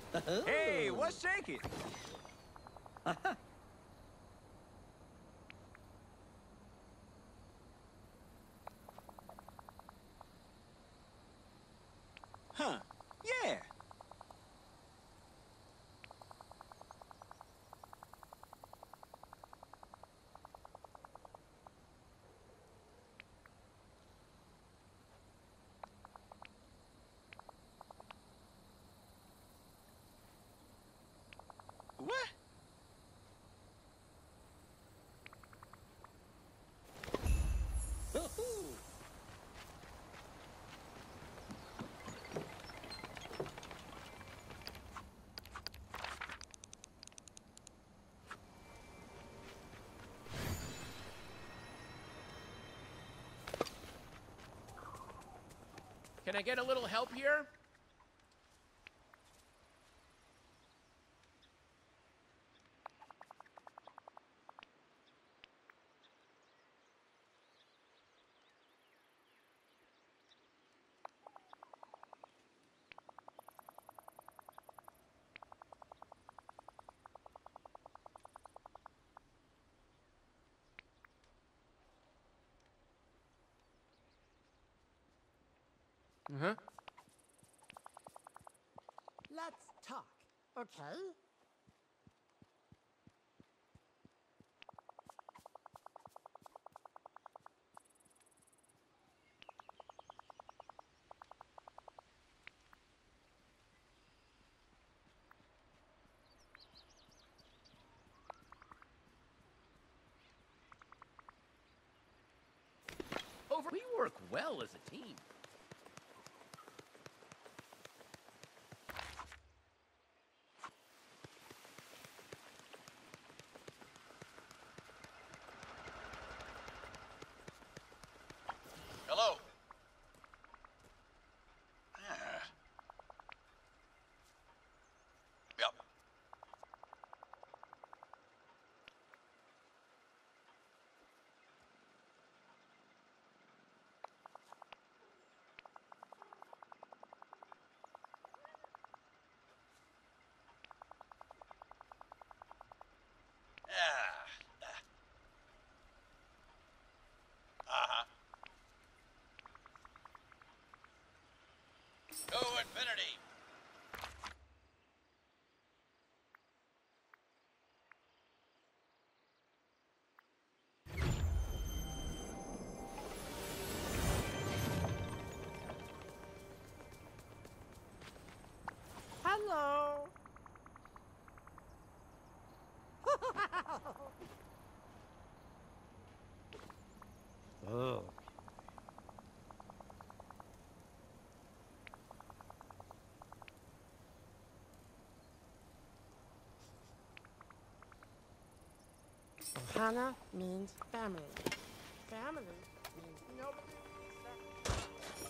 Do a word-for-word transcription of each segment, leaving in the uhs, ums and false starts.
Hey, what's shaking? Huh, yeah. What? Can I get a little help here? Uh-huh. Let's talk, okay? Over. We work well as a team. Hello. Ah. Yep. Ah. Uh-huh. Go Infinity. Hello. Oh. Ohana means family. Family means nobody except...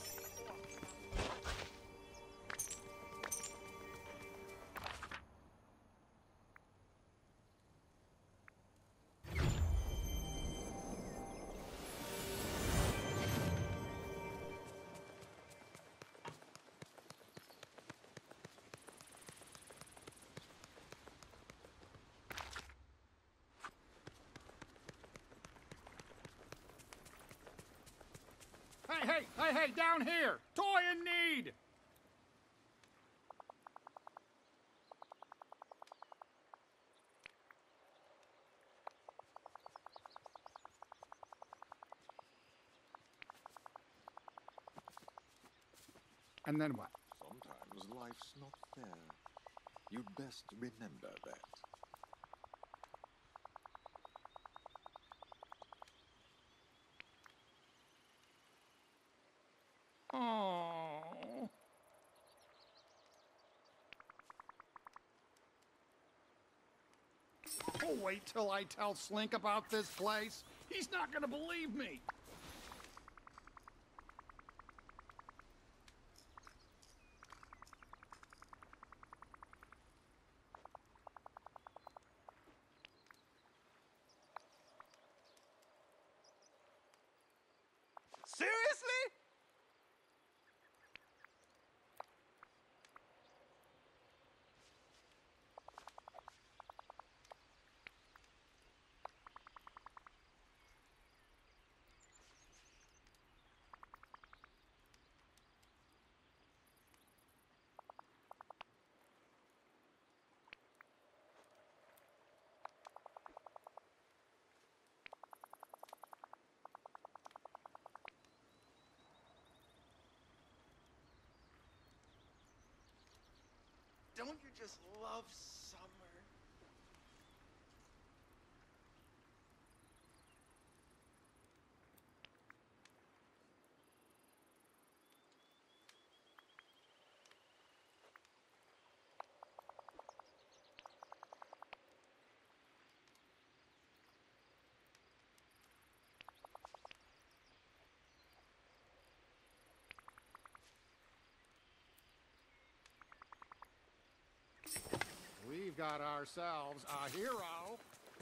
Hey, hey, hey, hey, down here! Toy in need! And then what? Sometimes life's not fair. You'd best remember that. Oh. Oh, wait till I tell Slink about this place. He's not gonna believe me. Seriously? don't you just love summer? We've got ourselves a hero.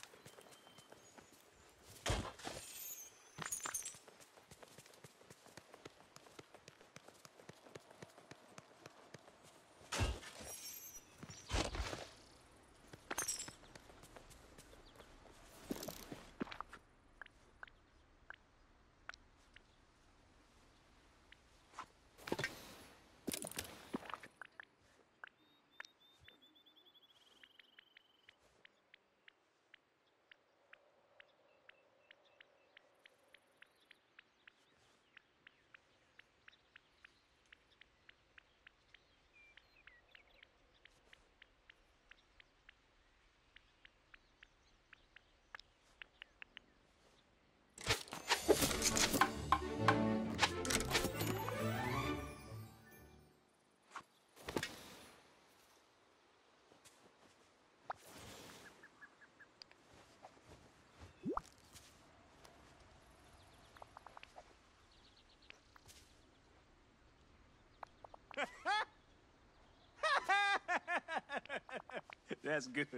That's good.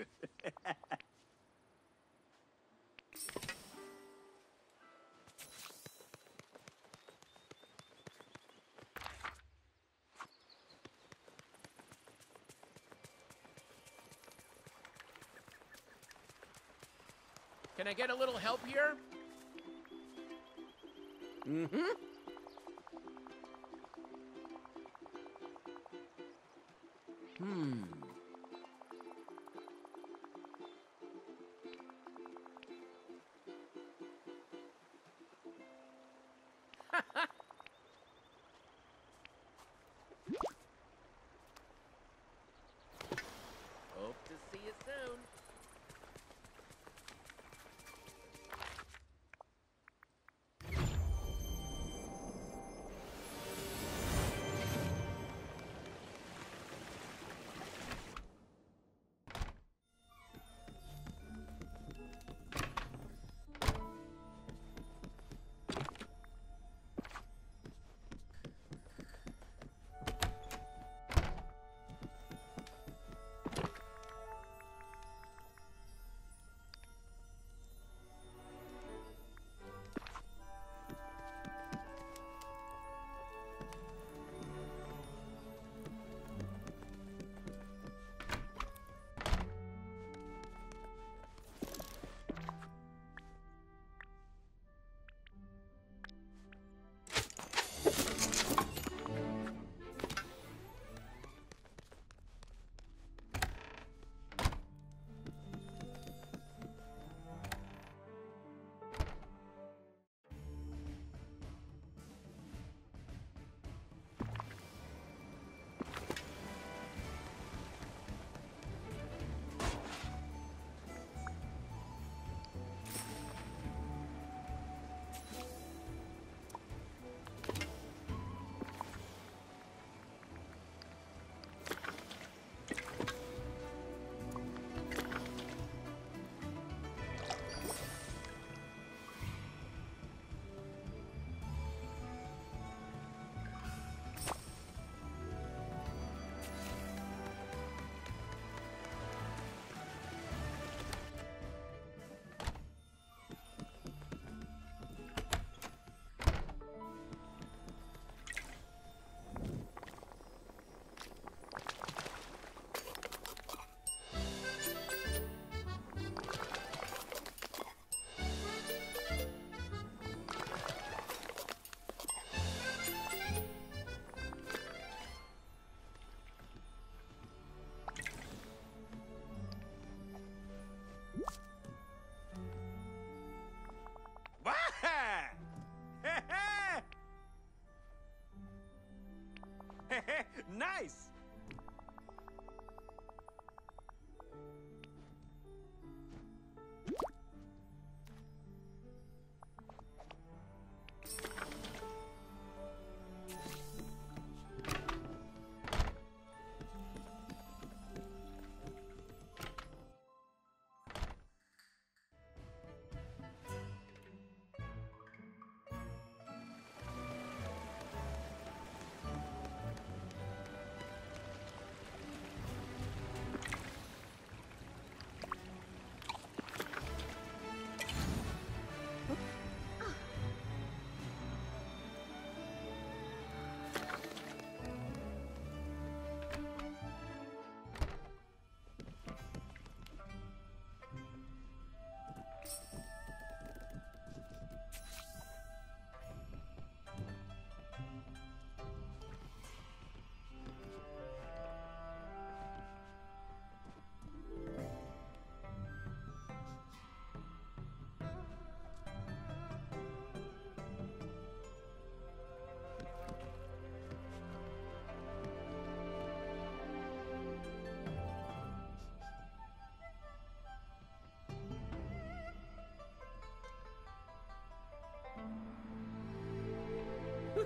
Can I get a little help here? Mm-hmm. Hmm. Hope to see you soon.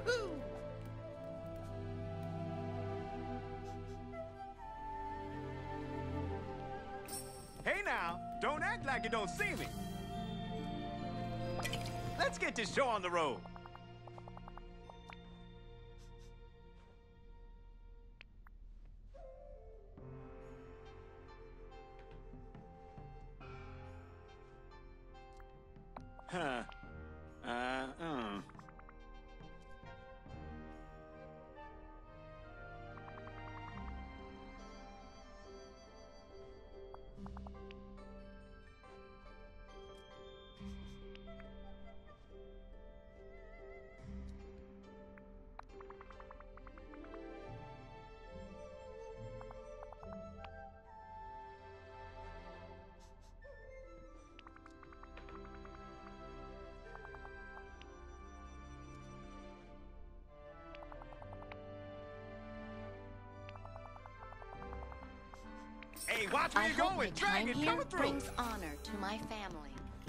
Hey now, don't act like you don't see me. Let's get this show on the road. Huh. Uh, uh. Hey, watch where I you're hope my going. time Dragon here coming through. brings honor to my family.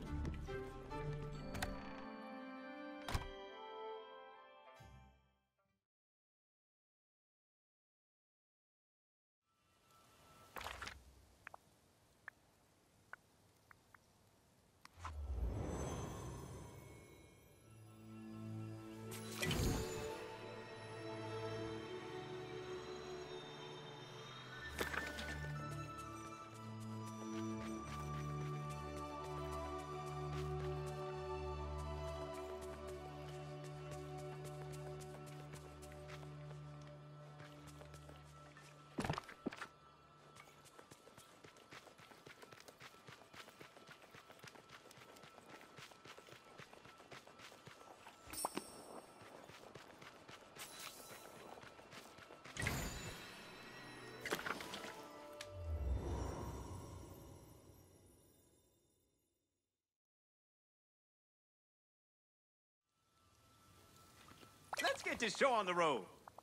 Let's get this show on the road.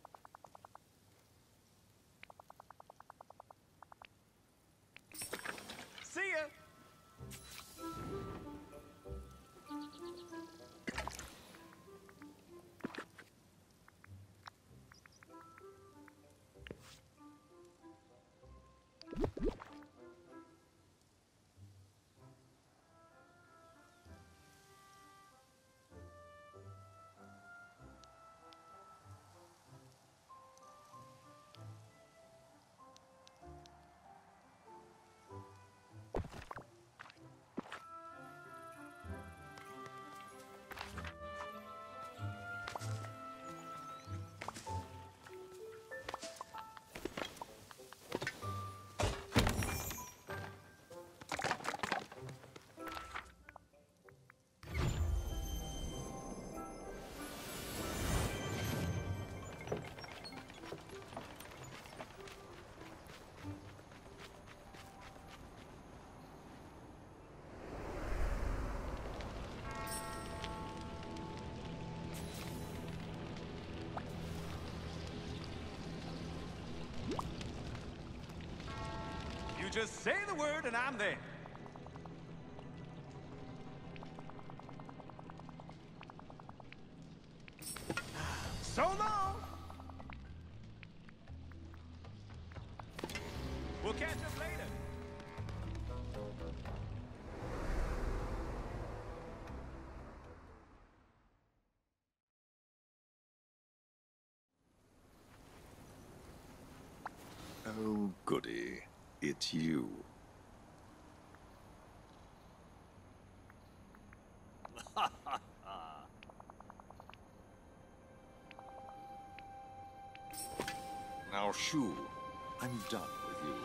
See ya. You just say the word and I'm there. So long. We'll catch up later. Oh, goody. It's you. Now, Shu, I'm done with you.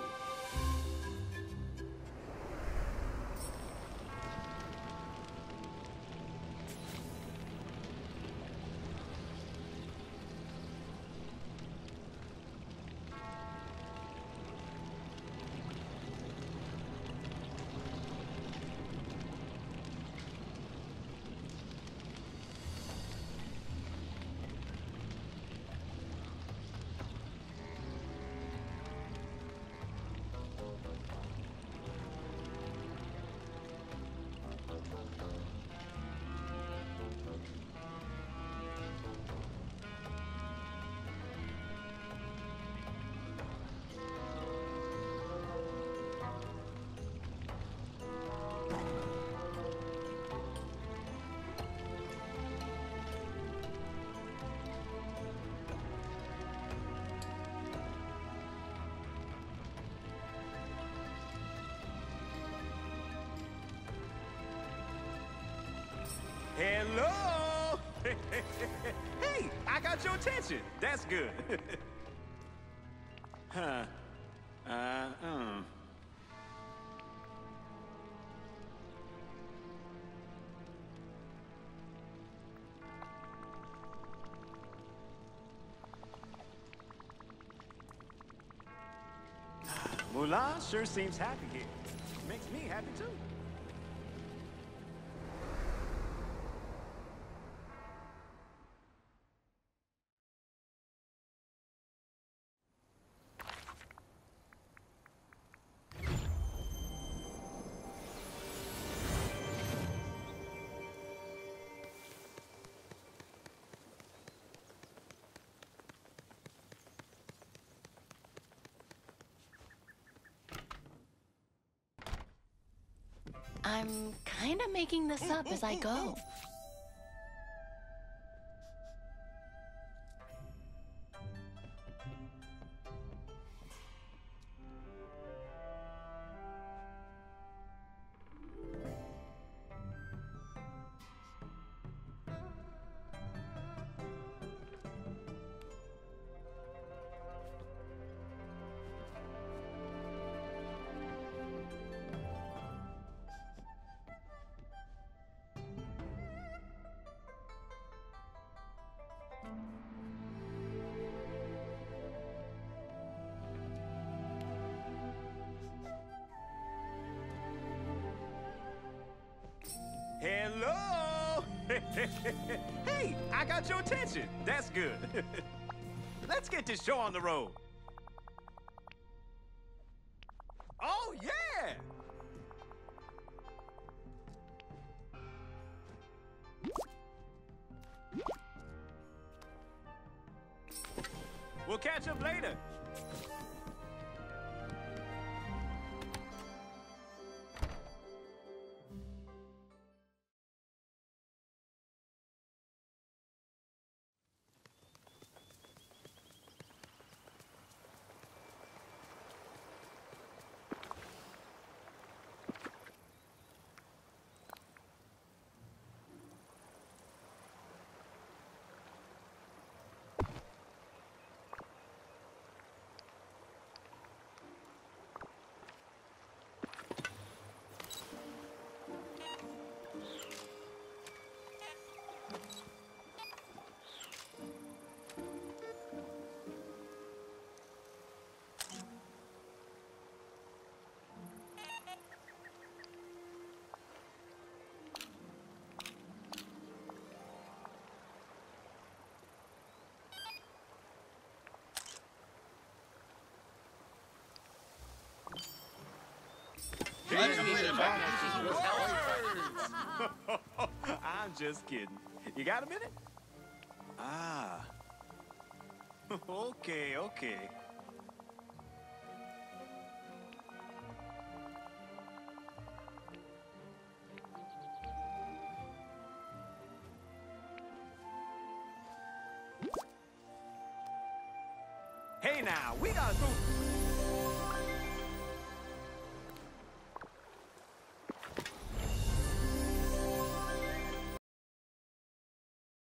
Hey, I got your attention. That's good. Huh. Uh, um. Mulan sure seems happy here. Makes me happy too. I'm kind of making this up as I go. Hello! Hey, I got your attention. That's good. Let's get this show on the road. Oh, yeah! We'll catch up later. I'm just kidding. You got a minute? Ah. Okay, okay. Hey now, we gotta go.